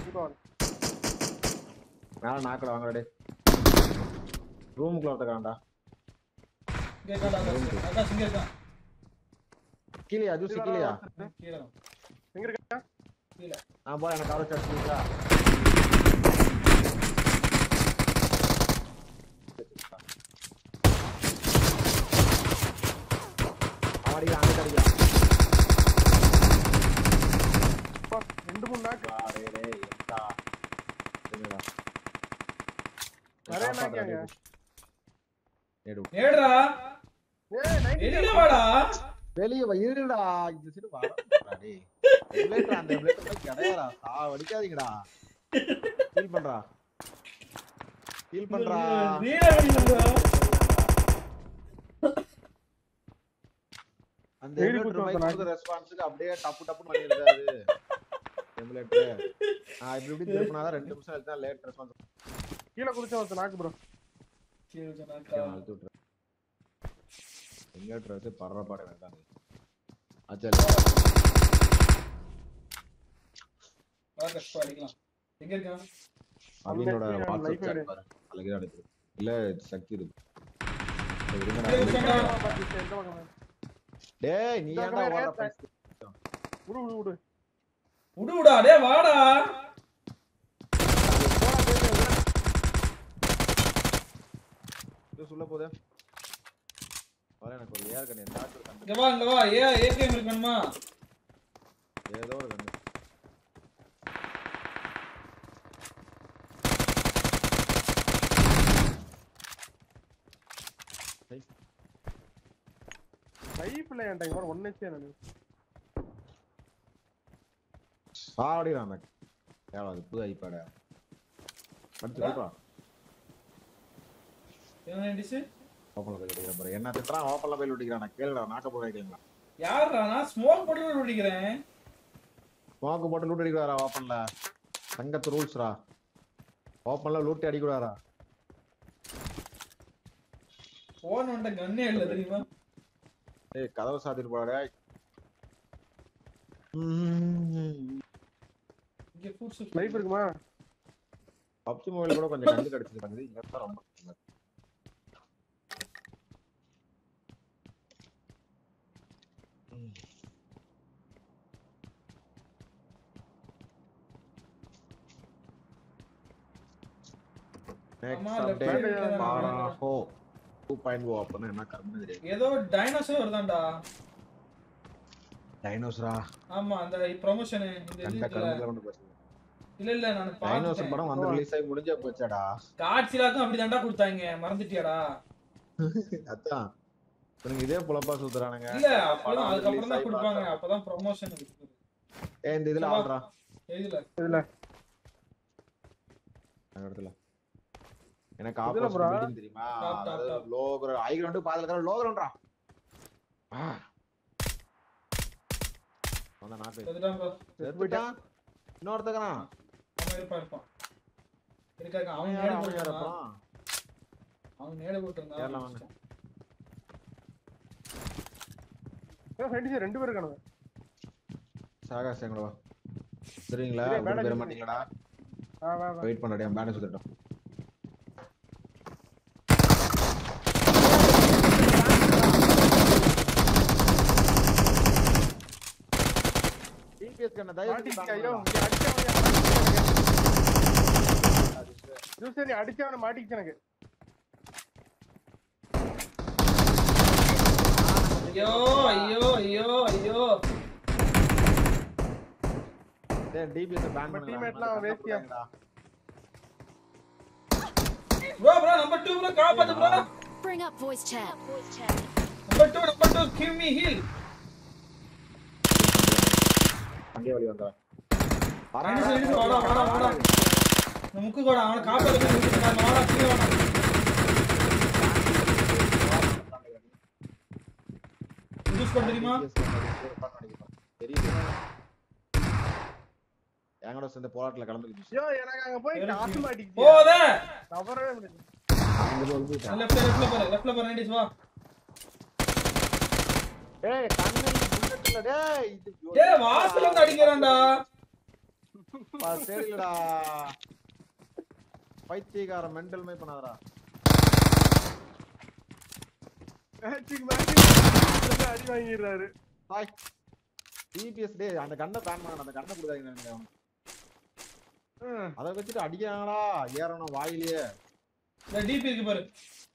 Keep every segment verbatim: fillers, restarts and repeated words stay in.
மேல நாக்கட வாங்கடா டேய் ரூமுக்குள்ள வரதடா கேக்கடா அங்க சிங்க இருக்கான் கீழயா ஜூஸ் கீழயா கீழ எங்க இருக்கா கீழ நான் போறேன் எனக்கு கவர் சாட்ஸ்ங்களா ஆடி அங்க கடியா பா ரெண்டு மூணு நாக்கு டேய் டேய் என்னடா என்னடா அரே நாக்கியாங்க நேடு நேடுடா ஏய் நைன்டி வெளிய வாடா வெளிய வா இருடா இந்த சைடு வாடா டேய் எப்ளேட்டர் அந்த எப்ளேட்டர் கடையாடா சா வடிக்காதீங்கடா ஃபீல் பண்றா ஃபீல் பண்றா நீடா வெளியடா அந்த எப்ளேட்டர் மைக் ரெஸ்பான்ஸ்க்கு அப்படியே டப்பு டப்புன்னு பண்ணிடுறாரு எப்ளேட்டர் ஆ இப்படி இப்படி திருப்பினாதான் ரெண்டு நிமிஷம் கழிச்சு தான் லேட் ரெஸ்பான்ஸ் கீழ குளிச்சா வந்து நாக்கு ப்ரோ கீழ ஜனாக்கா அழுத்து விட்டுற எப்ளேட்டர் வச்சு பறற பாட வேண்டாம் அச்சா வா கஷ்டம் அடிக்கலாம் எங்க இருக்கான் அவனோட வாட்ஸ்அப் chat பாரு அழகா அனுப்பு இல்ல சக்தி இருக்கு டேய் நீ ஏன்டா ஓடுற பேசி உடு உடு உடு உடு உடா டேய் வாடா இது சொல்ல போதே வர எனக்கு ஒரு ஏர் கன் டாக்டர் கண்டு இங்க வா இங்க வா ஏ ஏகேம் இருக்கணுமா ஏதோ ஒரு கண்டு லைஃப்ல ஏன்டா இங்க ஒரு ஒன் ஹெச்பி நானு சாடி ராமக் ஏவாது புது ஐபாட் அடுத்து போடா என்ன டிஷ் ஓபன்ல போய் ஓடிற பாரு என்ன திட்றா ஓபன்ல போய் ஓடிக்கறானே கேளுடா நாக்க போட வைக்கலங்களா யாரடா நான் ஸ்மோக் போட்டு ஓடிக்கிறேன் ஸ்மோக் போட்டு லூட் அடிக்கறாரா ஓபன்ல சங்கத்து ரூல்ஸ்ரா ஓபன்ல லூட் அடிக்கறாரா போன் வந்த கன்னே இல்ல தெரியுமா ஏய் கதவு சாத்திட்டு போடா டேய் இங்க ஃபுட்ஸ் லைஃப் இருக்குமா பப்ஜி மொபைல் கூட கொஞ்சம் கண்டு கிடைச்சிருக்காங்க இங்க தான் ரொம்ப நெக்ஸ்ட் அப்டேட் பாராஹோ two point oh அப்பனா என்ன கர்மம் தெரியும் ஏதோ டைனோசர் வருதான்டா டைனோசரா ஆமா அந்த ப்ரமோஷன் இந்த கண்ட இதுல கர்மத்துல கொண்டு போச்சு இல்ல இல்ல நான் டைனோசர் படம் வந்து ரிலீஸ் ஆகி முடிஞ்சே போச்சடா காட்சிலாக்கும் அப்படிதான்டா கொடுத்தாங்க மறந்துட்டியாடா அதான் நீங்க இதே புலப்பா சுத்துறானுங்க இல்ல அப்பதான் அதுக்கு அப்புறம் தான் கொடுப்பாங்க அப்பதான் ப்ரமோஷன் இருக்கு ஏய் இந்த இதுல ஆல்றா இதுல இதுல அந்த இடத்துல எனக்கு ஆப்போசிட் பில்டிங் தெரியுமா அது லோ கிரவுண்ட் ஹை கிரவுண்ட் பாதல கிரவுண்ட் லோ கிரவுண்ட்ரா ஆ வந்தா நான் போய் அதுதான் bro செத்துட்டா இன்னொருத்தக்கறா அவன் இருப்பான் இருப்பான் இருக்காங்க அவன் யார நேடு அவன் யார போட்டான் அப்புறம் அவன் நேடு போட்டுறான் ஏறலாம் வாங்க ஏ ஃப்ரெண்ட்ஸ் ரெண்டு பேர் இருக்கானுங்க சாகா சேங்கடா வா சரிங்களா ஒரு பேர மாட்டீங்களாடா வா வா வா வெயிட் பண்ணடா பேண்ட் சுத்தட்டும் டிபிஎஸ் கண்ண தயவு மாட்டிக்க ஐயோ இங்க அடிச்சவனே ஜூஸ் நீ அடிச்சவனே மாட்டிக்கிச்சு எனக்கு ஐயோ ஐயோ ஐயோ ஐயோ டேய் டிபிஎஸ் பேன் பண்ணு டீம்மேட்லாம் வேஸ்டியா bro bro number two bro காப்பாத்து bro Bring up voice chat. number two number two give me heal அங்கே வலி வந்தா ரெண்டு சைடு வாடா வாடா வாடா நமக்கு கூட அவன காப்பாத்து நான் வாடா கீழ வாடா யூஸ் பண்ண தெரியுமா தெரியுது எங்கட சேர்ந்து போராட்டல கலந்துக்கிச்சு ஐயோ எனக்கு அங்க போய் காசு மாட்டிக்கிச்சு போதே கவரவே முடியல அங்க வந்து லெஃப்ட் லெஃப்ட்ல போற லெஃப்ட்ல போற நைஸ் வா ஏய் கண்ணு புல்லட் இல்ல டேய் இது டேய் வாசல்ல வந்து அடிக்கறான்டா பா சரிடா பைத்தியக்கார மெண்டல் மே பண்ணாதடா மேட்சிங் மேட்சிங் அடி வாங்கிடுறாரு ஹாய் டிபிஎஸ் டே அந்த கண்ணை பேன் பண்ண அந்த கண்ணை கொடுக்காதீங்க நினைக்கிறேன் அதை வச்சுட்டு அடிக்கிறாங்களா ஏறணும் வாயிலேயே டிபி இருக்கு பாரு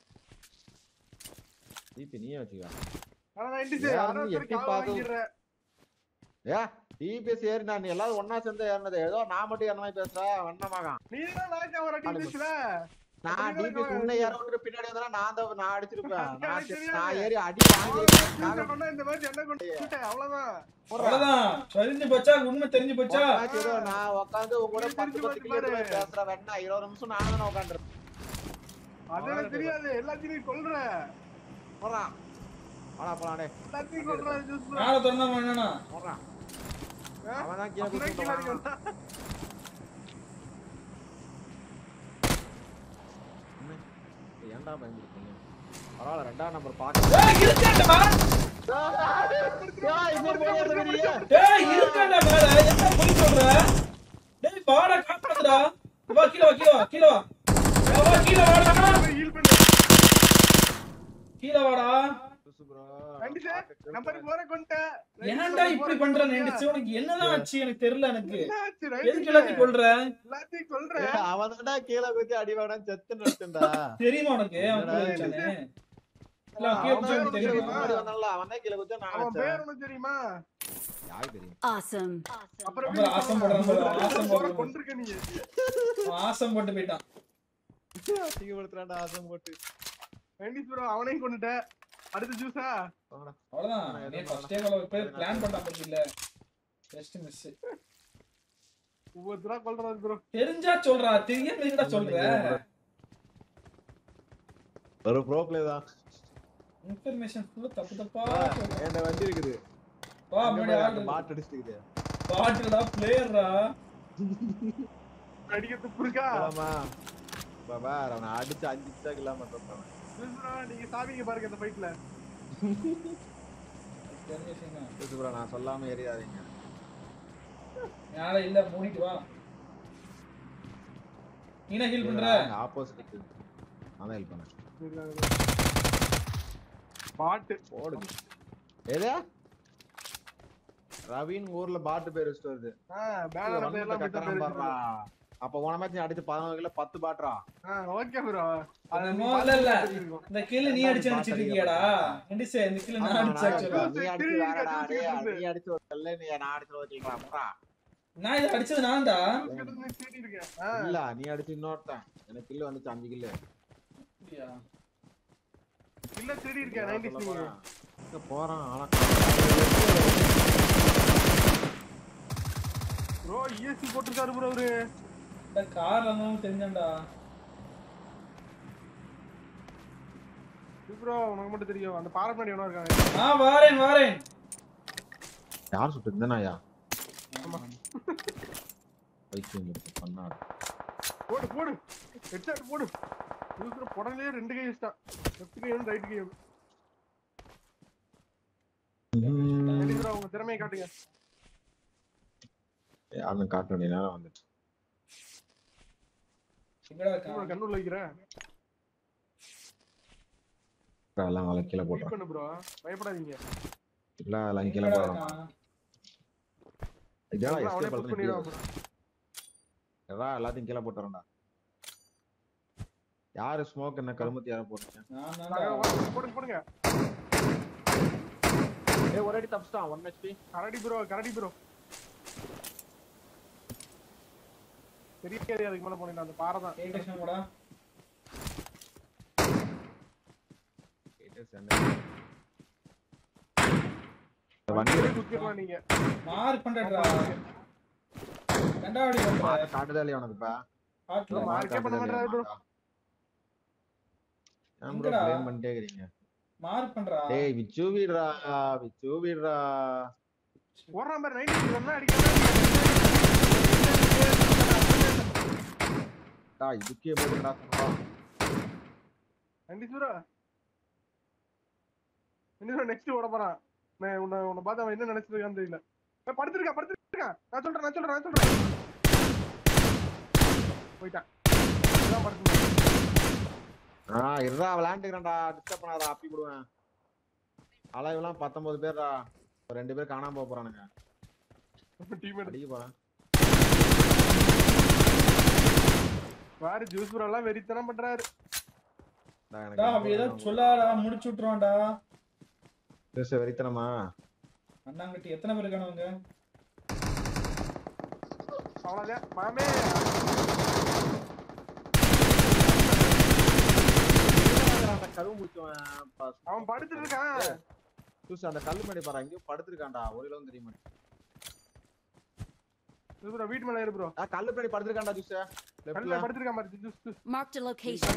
டிபி நீயே வச்சுக்க ஆனா எப்படி பாத்து ஏ டிபிஎஸ் ஏறி நான் எல்லாரும் ஒண்ணா சேர்ந்து ஏறினது ஏதோ நான் மட்டும் ஏறின மாதிரி பேசுறா வண்ணமாகா நீ தான் லாக் ஆவற டிபிஎஸ்ல நான் டிபிஎஸ் உன்னை ஏற விட்டு பின்னாடி வந்தா நான் தான் நான் அடிச்சிருப்பேன் நான் நான் ஏறி அடி வாங்கி நான் இந்த மாதிரி என்ன கொண்டு அவ்வளவுதான் அவ்வளவுதான் தெரிஞ்சு போச்சா உண்மை தெரிஞ்சு போச்சா ஏதோ நான் உட்கார்ந்து உங்க கூட பத்து பத்து கிலோமீட்டர் பேசுறேன் வேணா இருபது நிமிஷம் நானும் தான் உட்கார்ந்துறேன் அதெல்லாம் தெரியாது எல்லாத்தையும் கொல்ற போறா வாடா போலாம் டேய் எல்லாத்தையும் கொல்ற ஜூஸ் நாளை தொண்ணா பண்ணனா போறா அவன் தான் கீழ குதிச்சான் ஏன்டா பயந்துட்டீங்க பரவாயில்லை ரெண்டாவது நம்பர் பாக்க ஏய் இருக்கேன்டா ஏய் இன்னொரு போய் வரதுறியே டேய் இருக்கேன்டா மேல என்ன போய் சொல்ற டேய் பாடா காப்பாத்துடா வா கீழ வா கீழ வா கீழ வா வா கீழ வாடா ஹீல் பண்ணு கீழ வாடா ப்ரோ கண்டிப்பா நம்பர் போற கொண்ட ஏன்டா இப்படி பண்ற நெண்டிச்சு உனக்கு என்னதான் ஆச்சு எனக்கு தெரியல எனக்கு எதுக்கு எல்லாத்தையும் கொல்ற எல்லாத்தையும் கொல்ற அவன்டா கீழ குத்தி அடி வாடான்னு செத்து நிறுத்தண்டா தெரியுமா உனக்கு அவன் சொல்லிச்சானே இல்ல கீழ குத்தி தெரியுமா முன்னாடி வந்தான்ல அவன் தான் கீழ குத்தி நான் அவன் பேர் உனக்கு தெரியுமா யாருக்கு தெரியும் Awesome. அப்புறம் ஆசம் போடுறான் ஆசம் போடுறான் கொண்டிருக்க நீ ஆசம் போட்டு போய்ட்டான் அசிங்கப்படுத்துறான்டா ஆசம் போட்டு கண்டிப்பா ப்ரோ அவனையும் கொன்னுட்ட அடுத்து ஜூஸா அவ்வளவுதான் நீ ஃபர்ஸ்ட் டே கோல போய் பிளான் பண்ணா பத்தில ஜஸ்ட் மிஸ் ஒவ்வொருத்தரா கொல்றாரு ப்ரோ தெரிஞ்சா சொல்றா தெரியாம என்னடா சொல்ற ஒரு ப்ரோ ப்ளே தான் இன்ஃபர்மேஷன் ஃபுல்லா தப்பு தப்பா என்ன வண்டி இருக்குது வா முன்னாடி ஆளு பாட் அடிச்சிட்டு பாட்டுடா பிளேயர்ரா அடிக்கிறது புரிக்கா ஆமா பாபா அவனை அடிச்சு அஞ்சு நிமிஷம் இல்லாம தப்பான் நீங்க சாவிங்க பாருங்க இந்த ஃபைட்ல ப்ரோ நான் சொல்லாம ஏறியாதீங்க யாரா இல்ல மூடிட்டு வா நீனா ஹீல் பண்ற ஆப்போசிட் நான் ஹெல்ப் பண்ணேன் பாட் போடு ஏதா ரவின் ஊர்ல பாட் பேர் வச்சிட்டு வருது ஆ பேனர் பேர்லாம் கக்கறான் பாறா அப்ப போன மேட்ச் நீ அடிச்சு பதினொன்று கிலோ பத்து பாட்றா ஆ ஓகே ப்ரோ அது மோல இல்ல இந்த கில் நீ அடிச்சு அடிச்சிட்டு இருக்கியாடா எண்டிசே இந்த கில் நான் அடிச்சு ஆக்சுவலா நீ அடிச்சு வேறடா டேய் நீ அடிச்சு ஒரு கல்ல நீ நான் அடிச்சு ஒரு கில்றா போடா நான் இத அடிச்சது நான்டா இல்ல நீ அடிச்சு இன்னொருத்தன் எனக்கு கில் வந்துச்சு அஞ்சு கில் அப்படியா இல்ல தேடி இருக்கேன் தொண்ணூறு இங்க போறான் ஆனா ப்ரோ ஈஎஸ்சி போட்டுட்டாரு ப்ரோ அவரு இந்த கார் அங்கவும் தெரிஞ்சண்டா ப்ரோ உனக்கு மட்டும் தெரியும் அந்த பாறை பின்னாடி எவனோ இருக்காங்க ஆ வாரேன் வாரேன் யார் சுட்டு இருந்தாயா ஆமா பைத்தியம் இருக்கு பண்ணாரு போடு போடு ஹெட்ஷாட் போடு யூசர் போடலே ரெண்டு கை வச்சிட்டான் லெஃப்ட் கை ஒன்னு ரைட் கை ஒன்னு ரெடி ப்ரோ உங்க திறமையை காட்டுங்க யாரும் காட்ட வேண்டிய நேரம் வந்துச்சு எங்கடா இருக்கான் கண்ணுல வைக்கிறேன் எல்லாம் வலை கீழே போட்டுறேன் பண்ணு ப்ரோ பயப்படாதீங்க இல்ல எல்லாம் கீழே போடுறோம் இதெல்லாம் எஸ்கேப் பண்ணிடுவாங்க எடா எல்லாத்தையும் கீழே போட்டுறேன்டா யாரு ஸ்மோக் என்ன கருமத்தி யார போடுறீங்க நான் நான் போடுங்க போடுங்க ஏய் ஒரே அடி தப்பிச்சான் one H P கரடி ப்ரோ கரடி ப்ரோ தெரியாது அதுக்கு மேல போனீங்க அந்த பாறை தான் ஏடேஷன் போடா வண்டியில குத்திரலாம் நீங்க மார்க் பண்றடா கண்டாடி பண்றா காட்டுதாலே உனக்கு பா காட்ல மார்க்கே பண்ண மாட்டறாரு ப்ரோ நான் ப்ரோ ப்ளேம் பண்ணிட்டே இருக்கீங்க மார்க் பண்றா டேய் விச்சு வீடுடா விச்சு வீடுடா ஒரு நம்பர் தொண்ணூறு வந்தா அடிக்கணும் டா இதுக்கே போடுடா சொல்றா அண்டி சூரா இன்னும் நெக்ஸ்ட் ஓட போறான் நான் உன்னை உன்னை பார்த்தா அவன் என்ன நினைச்சிட்டு இருக்கான்னு தெரியல படுத்துருக்கா படுத்துருக்கா நான் சொல்றேன் நான் சொல்றேன் நான் சொல்றேன் போயிட்டான் இதான் படுத்து ஆ இருடா விளையாண்டுக்கிறேன்டா டிஸ்டர்ப் பண்ணாதடா அப்பி போடுவேன் அளவுலாம் பத்தொன்பது பேர்டா ஒரு ரெண்டு பேர் காணாம போக போறானுங்க டீம் அடிக்க போறேன் வாரு ஜூஸ் ப்ரோ எல்லாம் வெறித்தனம் பண்றாரு டா அப்படியே ஏதோ சொல்லாடா முடிச்சு விட்டுறான்டா ஜூஸ் வெறித்தனமா அண்ணாங்கட்டி எத்தனை பேர் இருக்கானவங்க அவ்வளவுதான் மாமே அந்த கருவு முடிச்சவன் அவன் படுத்துட்டு இருக்கான் ஜூஸ் அந்த கல்லு மேடி பாரு அங்கேயும் படுத்துருக்கான்டா ஒரு இளவும் தெரியுமா ஜூஸ் ப்ரோ வீட்டு மேல ஏறு ப்ரோ ஆ கல்லு மேடி படுத்துருக்கான்டா ஜூஸ் கல்ல படுத்துருக்கான் பாரு juice juice Marked a location.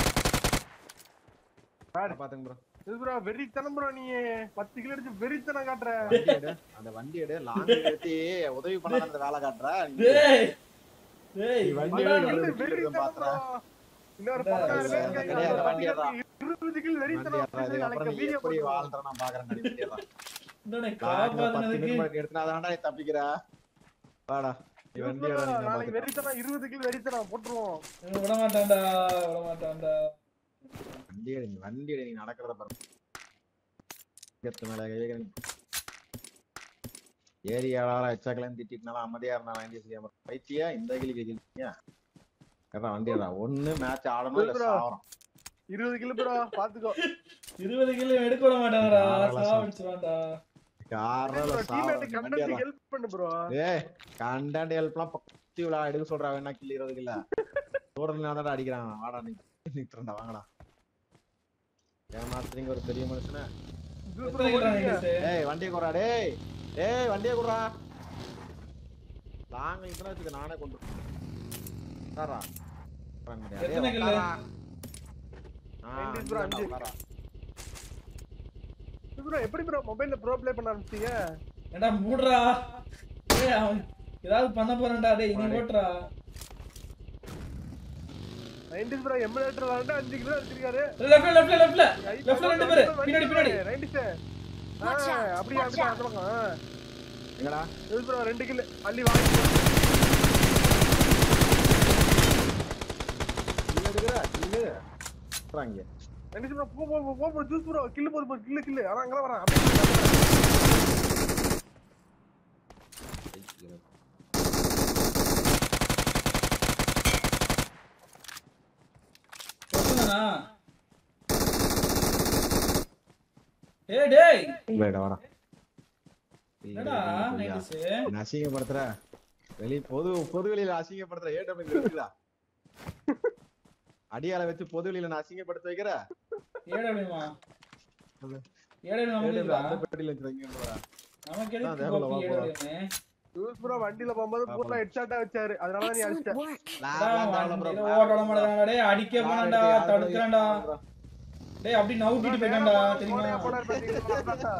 பாரு பாத்துங்க ப்ரோ ஜூஸ் ப்ரோ வெறித்தனம் ப்ரோ நீ பத்து கிலோ அடிச்சு வெறித்தனம் காட்ற வண்டி எடு அந்த வண்டி எடு லாங் ஏத்தி உதவி பண்ணாத அந்த வேலை காட்ற டேய் டேய் வண்டி எடு வெறித்தனம் பாத்துற இன்னொரு பதினாறு பேர் இருக்காங்க வண்டி ஏறா இருபது கிலோ வெறித்தனம் நாளைக்கு வீடியோ போய் வாழ்றேன் நான் பாக்குறேன் நடிச்சிட்டேடா இன்னொரு பத்து காப்பாத்துனதுக்கு நிமிஷம் எடுத்துனாதான்டா நீ தப்பிக்கிற வாடா நீ வண்டி எடு நாளைக்கு வெறித்தனம் இருபது கிலோ வெறித்தனம் போட்டுருவோம் விட மாட்டான்டா விட மாட்டான்டா வண்டி எடு நீ வண்டி எடு நீ நடக்கிறத பாரு கெத்து மேல கை வைக்கிறேன் ஏரியாவால எச்சக்கலன்னு திட்டிட்டுனால அமைதியா இருந்தா வண்டி செய்யாம பைத்தியா இந்த கிளி கேக்குறீங்க கேட்டா வண்டி எடுடா ஒண்ணு மேட்ச் ஆடணும் இல்ல சாவணும் இருபது கிலோ ப்ரோ பாத்துக்கோ இருபது கிலோ எடுக்க விட மாட்டாங்கடா சாவடிச்சுவான்டா காரணம் டீம்மேட் கண்டென்ட் ஹெல்ப் பண்ணு ப்ரோ ஏய் கண்டென்ட் ஹெல்ப்லாம் பத்தி விழா எடுக்க சொல்றா வேணா கில் இருபது கிலோ தூரத்துல அடிக்கிறாங்க வாடா நீ நிக்கிறேன்டா வாங்கடா ஏமாத்துறீங்க ஒரு பெரிய மனுஷனே ஏய் வண்டியை குறா டேய் ஏய் வண்டியை குறா லாங்க இத்தனை வச்சுக்க நானே கொண்டு சாரா எத்தனை கிலோ ப்ரோ எப்படி ப்ரோ மொபைல்ல ப்ரோ ப்ளே பண்ண ஆரம்பிச்சீங்க ஏடா மூடுடா ஏய் அவன் ஏதாவது பண்ண போறான்டா டேய் நீ ஓட்றா நைன்டி ப்ரோ எமுலேட்டர் விளையாண்டு அஞ்சு கிலோ அடிச்சிருக்காரு லெஃப்ட்ல லெஃப்ட்ல லெஃப்ட்ல லெஃப்ட்ல ரெண்டு பேர் பின்னாடி பின்னாடி நைன்டி சார் அப்படியே அப்படியே அந்த பக்கம் எங்கடா இது ப்ரோ ரெண்டு கிலோ அள்ளி வாங்கி கில் எடுக்குறா கில் றாங்க நைன்டி ப்ரோ போ போ போ போ ஜூஸ் ப்ரோ கில் போடு போ கில் கில் அவன் அங்க வரான் போடுனா ஏய் டேய் வேடா வாடா என்னடா நைன்டிஸ் அசிங்கப்படுத்துற வெளி பொது பொது வெளியில அசிங்கப்படுத்துற ஏடபிள்யூ இருக்குடா அடியால வச்சு பொது வெளியில நான் அசிங்கப்படுத்த வைக்கிற ஏடபிள்யூமா ஏடபிள்யூ நமக்கு அந்த பெட்டில வச்சிருக்கீங்க போறா நமக்கு எதுக்கு கோபி ஏடபிள்யூ ஜூஸ் ப்ரோ வண்டில போகும்போது பூரா ஹெட்ஷாட்டா வச்சாரு அதனால நீ அடிச்ச ஓட மாட்டடா டேய் அடிக்க போறான்டா தடுக்கறான்டா டேய் அப்படி நவுட்டிட்டு போய்டான்டா தெரியுமா போறாரு பாத்தீங்களா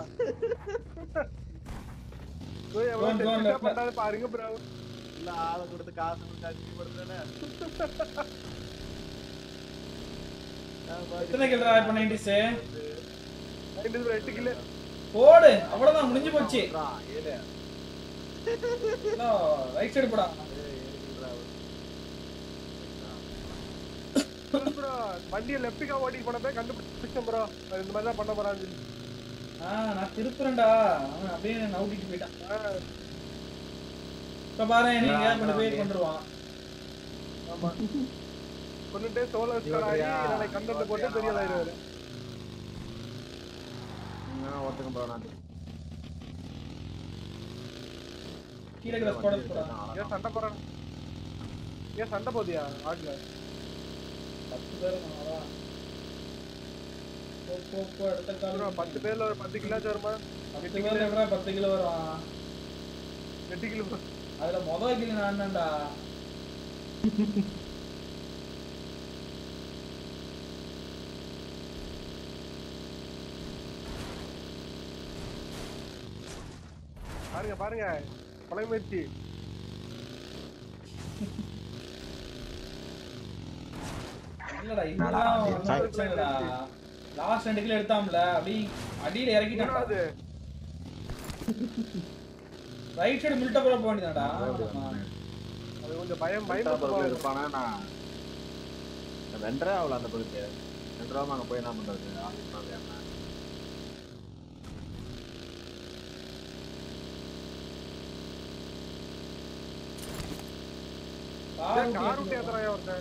ஓய் எவ்வளவு பண்றாரு பாருங்க ப்ரோ இல்ல ஆள கொடுத்து காசு கொடுத்து அசிங்கப்படுத்துறனே எத்தனை கிலோ இப்ப நைன்டிஸ் நைன்டி ப்ரோ எட்டு கிலோ போடு அவ்வளவுதான் முடிஞ்சு போச்சு ஏலே ரைட் சைடு போடா ப்ரோ வண்டியை லெஃப்ட்கா ஓட்டி போனப்ப கண்டுபிடிச்சேன் ப்ரோ இந்த மாதிரி தான் பண்ண போறான்னு சொல்லி ஆ நான் திருப்புறேன்டா அவன் அப்படியே நவுட்டிட்டு போயிட்டான் இப்ப பாரு நீங்க கொண்டு போய் கொண்டுருவான் ஆமா கொண்டுட்டே சோலோ ஸ்டார் ஆகி நாளை கண்டென்ட் போட்டு பெரிய ஆயிடுவாரு நான் ஒருத்தங்க ப்ரோ நான் கீழ கிராஸ் போட போடா ஏன் சண்டை போறான் ஏன் சண்டை போதியா ஆட்ல பத்து பேர் நாளா போ போ போ அடுத்த கால் ப்ரோ பத்து பேர்ல ஒரு பத்து கிலோ வருமா பத்து பேர்ல எப்படா பத்து கிலோ வரும் எட்டு கிலோ அதுல முதல் கிலோ நான் தான்டா பாருங்க பாருங்க கொலை முயற்சி இல்லடா இதெல்லாம் பிரச்சனைடா லாஸ்ட் ரெண்டு கிலோ எடுத்தாம்ல அப்படி அடியில இறக்கிட்டான்டா அது ரைட் சைடு மில்ட்ட போற போக வேண்டியதாடா அது கொஞ்சம் பயம் பயம் பயமுறுத்துவாங்க. இருப்பானா நான் ரெண்டரை ஆகல அந்த பகுதிக்கு ரெண்டு ரூபா அங்க போய் என்ன பண்றது ஆளுக்கு என்ன கார் விட்டு ஏத்துறாயா ஒருத்தன்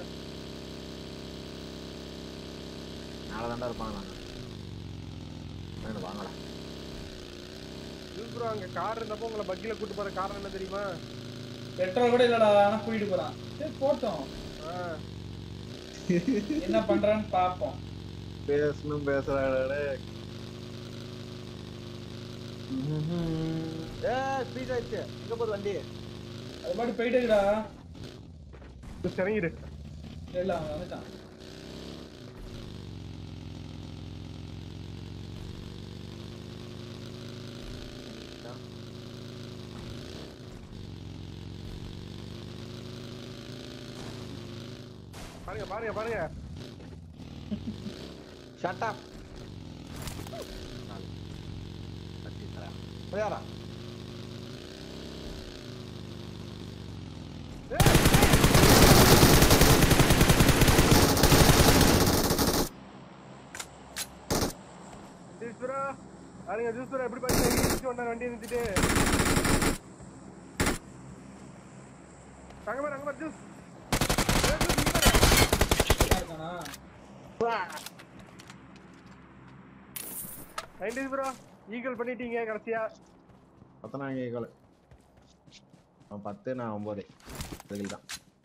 நாளை தாண்டா இருப்பாங்க நாங்க வாங்கலாம் ப்ரோ அங்க கார் இருந்தப்போ உங்களை பக்கில கூட்டு போற காரணம் என்ன தெரியுமா? பெட்ரோல் கூட இல்லடா ஆனா கூட்டிட்டு போறான். சரி போட்டோம். என்ன பண்றான்னு பாப்போம். பேசணும் பேசுறாடே. ஏய் ஸ்பீட் ஆயிடுச்சு. எங்க போற வண்டி? அது பாட்டு போயிட்டே இருக்குடா. சரிங்கிடு. இல்ல அவன் வந்துட்டான். பாருங்க பாருங்க பாருங்க. Shut up. போயாரா? Juice bro. பாருங்க ஜூஸ் ப்ரோ எப்படி பாருங்க இடிச்சு வந்தா வண்டி நிறுத்திட்டு. அங்க பாரு அங்க பாரு ஜூஸ். நைன்டீஸ் ப்ரோ ஈக்குவல் பண்ணிட்டீங்க கடைசியா. பத்தனாங்க ஈக்குவல். நான் பத்து நான் ஒன்பது. இதுதான்.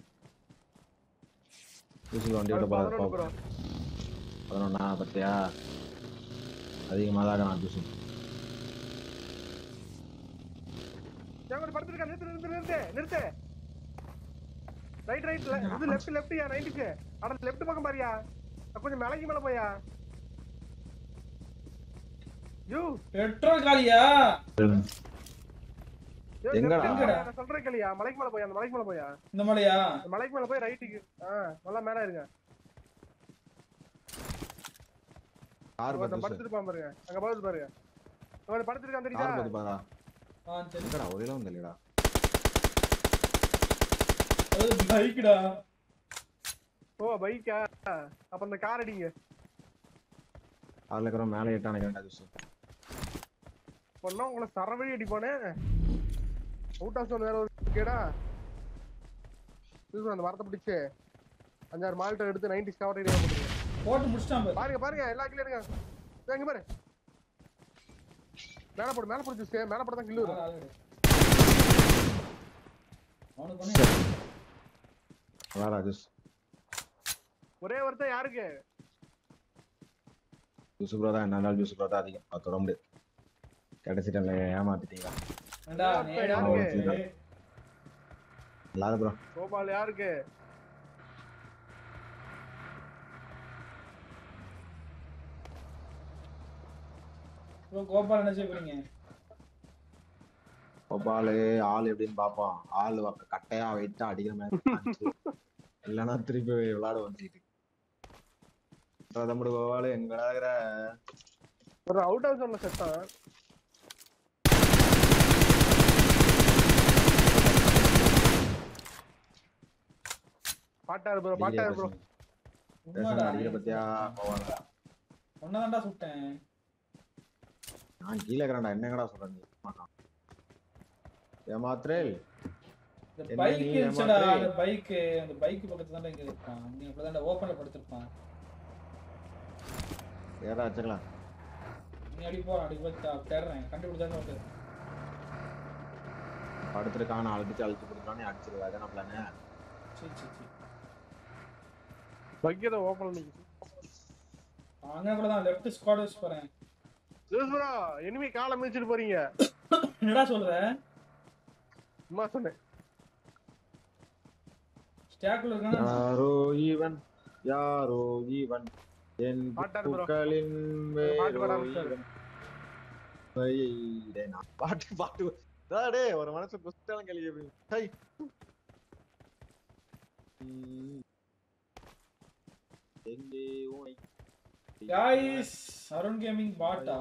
யூசுவல் வண்டி விட போறா ப்ரோ. பதினொன்னா பத்தியா? அதிகமா தான் நான் யூசுவல். ஜாமர் படுத்துக்க நிறுத்து நிறுத்து நிறுத்து நிறுத்து. ரைட் ரைட் இது லெஃப்ட் லெஃப்ட் யா நைன்டீஸ். அட லெஃப்ட் பக்கம் பாரியா. கொஞ்சம் மேலக்கு மேல போயா. யூ பெட்ரோல் காலியா? எங்கடா நான் சொல்றேன் கேளியா மலைக்கு மேல போய் அந்த மலைக்கு மேல போயா. இந்த மலையா? மலைக்கு மேல போய் ரைட்டுக்கு. ஆ நல்லா மேல இருங்க. கார் பத்து படுத்துட்டு பாருங்க. அங்க பாத்து பாருங்க. அவன் படுத்துட்டு தெரியுதா? கார் பத்து பாரா. ஆ தெரியுடா ஒரேல வந்தலடா. அது பைக்டா. ஓ பைக்கா? அப்ப அந்த கார் அடிங்க. அதுல இருக்கற மேலே ஏட்டானே கேண்டா ஜூஸ். பொண்ணா உங்களை சரவடி அடிப்பானே. அவுட் ஆஃப் ஜோன் வேற ஒரு கேடா. ஜூஸ் அந்த வார்த்தை பிடிச்சு அஞ்சாறு மால்ட்ட எடுத்து நைன்டீஸ் கவர் ஏரியா போடுங்க. போட்டு முடிச்சிட்டான் பாரு. பாருங்க பாருங்க எல்லா கில்ல இருங்க. எங்க பாரு. மேல போடு மேல போடு ஜூஸ் மேல போட தான் கில் வரும். அவனுக்கு பண்ணு. வாடா ஜூஸ். ஒரே ஒருத்தன் யாருக்கு? ஜூஸ் ப்ரோ தான் என்னால ஜூஸ் ப்ரோ தான் அதிகம். அது தொடர்ந்து கடைசி டைம்ல ஏமாத்திட்டீங்க. ஏண்டா நேரா லால ப்ரோ. கோபால் யாருக்கு? ப்ரோ கோபால் என்ன செய்றீங்க? கோபால் ஆள் எப்படின்னு பாப்போம். ஆள் கட்டையா வெயிட்டா அடிக்கிற மாதிரி இல்லனா திருப்பி விளையாட வந்துட்டு. தம்பி கோபால் எங்கடா இருக்கற? ஒரு அவுட் ஆஃப் ஜோன்ல செட்டா. பாட்டாரு ப்ரோ பாட்டாரு ப்ரோ. உண்மைடா அடிக்கிற பத்தியா கோபால். ஒண்ணாடா சுட்டேன். நான் கீழ இருக்கறேன்டா என்னங்கடா சொல்ற நீ? ஏமாத்ரேல். இந்த பைக் இருந்துடா அந்த பைக் அந்த பைக் பக்கத்துல தான் இங்க இருப்பான். நீ அப்படிதான் ஓபன்ல படுத்துப்பான். ஏடா அச்சக்கலாம். நீ அடி போற அடி போய் தேடுறேன் கண்டுபிடிச்சானே ஓகே. படுத்துறக்கான அழுத்தி அழுத்தி கொடுத்தானே அடிச்சிருவா அதான பிளான். சீ சீ சீ. பைக் ஏதோ ஓபன்ல நிக்குது. அங்க கூட தான் லெஃப்ட் ஸ்குவாட் வச்சு போறேன். ஜூஸ் ப்ரோ எனிமி காலை மிதிச்சிட்டு போறீங்க. என்னடா சொல்ற? சும்மா சொன்னேன். ஸ்டாக்ல இருக்கானே. யாரோ ஈவன் யாரோ ஈவன் என் புக்களின் மேலோயிவன். பைடே நான் பாட்டு பாட்டு டேய் ஒரு மனசு குஸ்டலாம் கேள்வி டேய். எங்கே ஓய் गाइस அருண் கேமிங் பாட்டா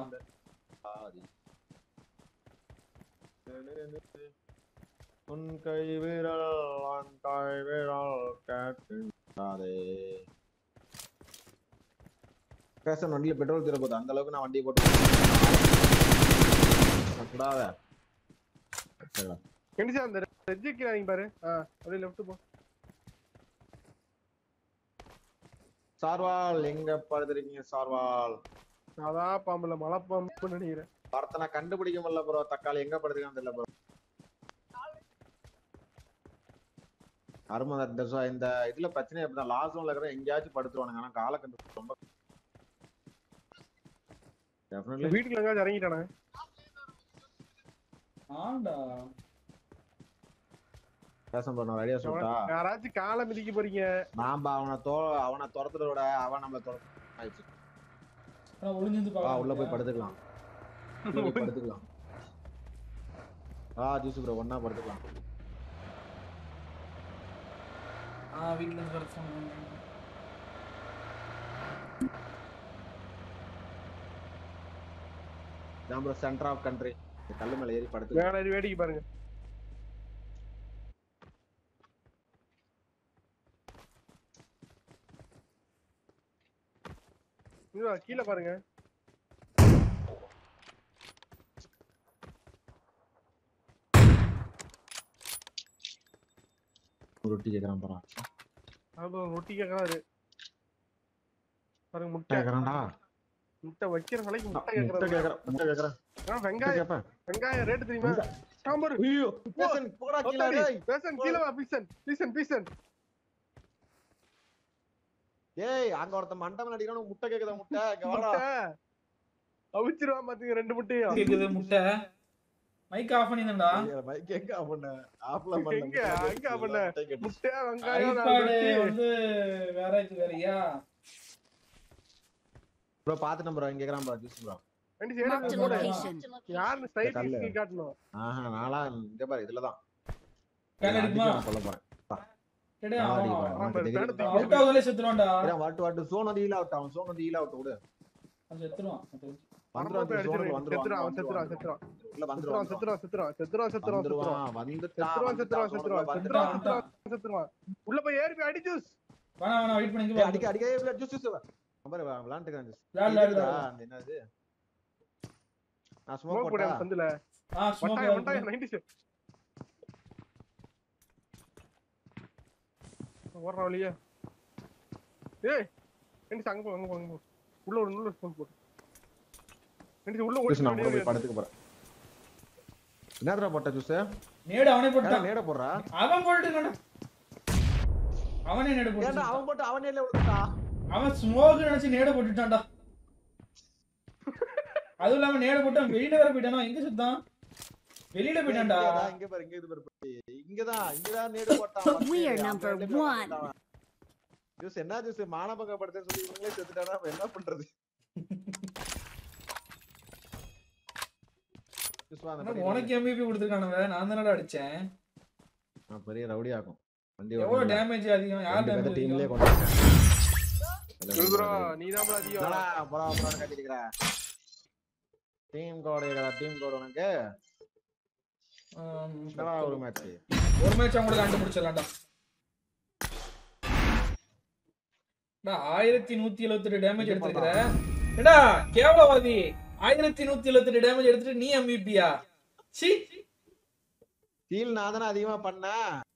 உன் கை விரல் அது பேசன் வண்டியில பெட்ரோல் தீர போகுது அந்த அளவுக்கு நான் வண்டியை போட்டு கூடாத கண்டிப்பா அந்த ரெஜிக்கு நீங்க பாரு அப்படியே லெஃப்ட் போ சார்வால் எங்க படுத்துறீங்க சார்வால் அதான் பாம்புல மலை பாம்புன்னு நினைக்கிறேன் படத்தை நான் கண்டுபிடிக்க முடியல ப்ரோ தக்காளி எங்க படுத்துருக்கான்னு தெரியல ப்ரோ அருமை இந்த இதுல பிரச்சனை எப்படிதான் லாஸ்ட் ஒன்ல இருக்கிற எங்கேயாச்சும் படுத்துருவானுங்க ஆனா காலை கண்டு ரொம்ப வீட்டுல எங்க இறங்கிட்டானே ஆண்டா பேசம் பண்ண ரெடியா சொல்லிட்டா யாராச்சும் காலை மிதிக்க போறீங்க நாம அவனை தோ அவனை துரத்துறத விட அவன் நம்மள துரத்து ஆயிடுச்சு நான் ஒளிஞ்சிருந்து வா உள்ள போய் படுத்துக்கலாம் உள்ள போய் படுத்துக்கலாம் ஆ ஜூஸ் ப்ரோ ஒண்ணா படுத்துக்கலாம் ஆ வீட்ல இருந்து வர சொன்னாங்க நம்ம சென்டர் ஆஃப் கண்ட்ரி கல்லு மேல ஏறி படுத்து வேற ஏறி வேடிக்கை பாருங்க இங்க கீழ பாருங்க ரொட்டி கேக்குறான் பாரு ஆமா ரொட்டி கேக்குறாரு பாருங்க முட்டை கேக்குறான்டா முட்டை வைக்கிற கலைக்கு முட்டை முட்டை கேக்குறாரு கேக்குறான் முட்டை கேக்குறான் நான் வெங்காயம் வெங்காயம் ரேட் தெரியுமா சாம்பார் ஐயோ பேசன் போடா கீழ டேய் பேசன் கீழ வா பீசன் பீசன் பீசன் ஏய் அங்க ஒருத்த மண்டபம் அடிக்கணும் முட்டை கேக்குதா முட்டை இங்க வாடா அவிச்சிரவா பாத்தீங்க ரெண்டு முட்டையும் கேக்குது முட்டை மைக் ஆஃப் பண்ணிடா மைக் எங்க ஆஃப் பண்ண ஆஃப்ல பண்ண எங்க எங்க ஆஃப் பண்ண முட்டை வெங்காயம் ஐபாட் வந்து வேற இது வேறயா ப்ரோ பாத்து நம்பர் இங்க கேக்குறான் ப்ரோ ஜூஸ் ப்ரோ ரெண்டு சைடு போடு யார் ஸ்ட்ரைட் கீ காட்டணும் ஆஹா நாளா இங்க பாரு இதுல தான் கேன் அடிக்குமா சொல்ல போறேன் டேய் அவன் அவுட் ஆகல செத்துறான்டா ஏன் வாட் வாட் சோன் வந்து ஹீல் அவுட் அவன் சோன் வந்து ஹீல் அவுட் விடு அவன் செத்துறான் வந்துறான் சோன் வந்துறான் செத்துறான் செத்துறான் செத்துறான் உள்ள வந்துறான் செத்துறான் செத்துறான் செத்துறான் செத்துறான் செத்துறான் வந்துட்டான் செத்துறான் செத்துறான் செத்துறான் செத்துறான் செத்துறான் உள்ள போய் ஏறி போய் அடி ஜூஸ் வாடா வாடா வெயிட் பண்ணி அடிக்க அடிக்க ஜூஸ் ஜூஸ் நம்பர் விளையாண்டுக்கறேன் ஜூஸ் விளையாடு என்னது நான் ஸ்மோக் போட்டா சந்துல ஆ ஸ்மோக் மட்டாய் மட்டாய் நைன்டி ஓடுற வழியா ஏய் என்ன அங்க போ அங்க போ அங்க போ உள்ள ஒரு உள்ள ஸ்மோக் போடு என்ன உள்ள ஓடி நான் போய் படுத்துக்க போறேன் என்னடா போட்ட ஜூஸ் நேடு அவனே போட்டான் நேட போறா அவன் போட்டுட்டானே அவனே நேடு போட்டான் ஏன்டா அவன் போட்டு அவனே இல்ல விடுடா அவன் ஸ்மோக் நினைச்சு நேடு போட்டுட்டான்டா அதுவும் இல்லாம நேடு போட்டு வெளியில வர போயிட்டானோ எங்க சுத்தான் வெளியில போயிட்டான்டா இங்க பாரு இங்க இது பாரு இங்க தான் இங்க தான் நேடு போட்டான் we are number one juice என்ன ஜூஸ் மானபங்க படுத்தேன்னு சொல்லி இவங்களே செத்துட்டானா என்ன பண்றது ஜூஸ் வாங்க உனக்கு எம்விபி கொடுத்திருக்கானவே நான் தானடா அடிச்சேன் நான் பெரிய ரவுடி ஆகும் வண்டி எவ்வளவு டேமேஜ் அதிகம் யார் டேமேஜ் டீம்லயே கொண்டு வரேன் ப்ரோ நீ தான் ப்ரோ அதிகம் என்னடா போடா போடா கட்டிட்டீங்கடா டீம் கோட் ஏடா டீம் கோட் உனக்கு என்னடா ஒரு மேட்ச் ஒரு மேட்ச் உங்களுக்கு கண்டுபிடிச்சலாம்டா டா ஆயிரத்தி நூத்தி எழுபத்தி எட்டு டேமேஜ் எடுத்துக்கற ஏடா கேவலவாதி ஆயிரத்தி நூத்தி எழுபத்தி எட்டு டேமேஜ் எடுத்துட்டு நீ எம்விபியா சி ஹீல் நான் தான அதிகமா பண்ணேன்